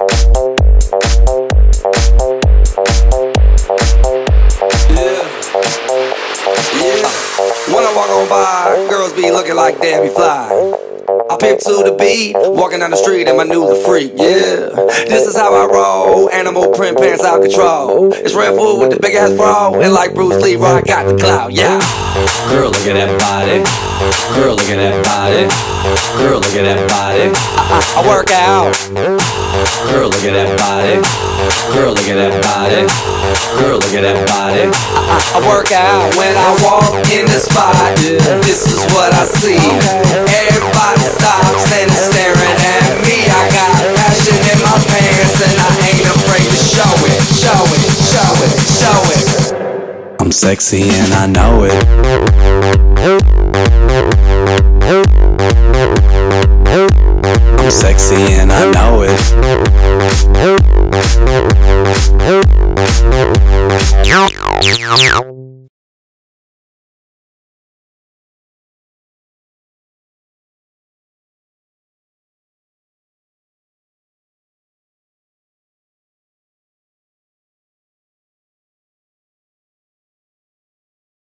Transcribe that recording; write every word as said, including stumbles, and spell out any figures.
When I walk on by, girls be looking like Debbie Fly. I pimp to the beat, walking down the street and my new the freak, yeah. This is how I roll, animal print pants out control. It's Red Food with the big ass bra, and like Bruce Lee, I got the clout, yeah. Girl, look at that body. Girl, look at that body. Girl, look at that body. I, I, I work out. Girl, look at that body. Girl, look at that body. Girl, look at that body. I, I, I work out when I walk in the spot. This is what I see. Everybody stops and is staring at me. I got passion in my pants and I ain't afraid to show it, show it, show it, show it. I'm sexy and I know it. I'm sexy and I know it.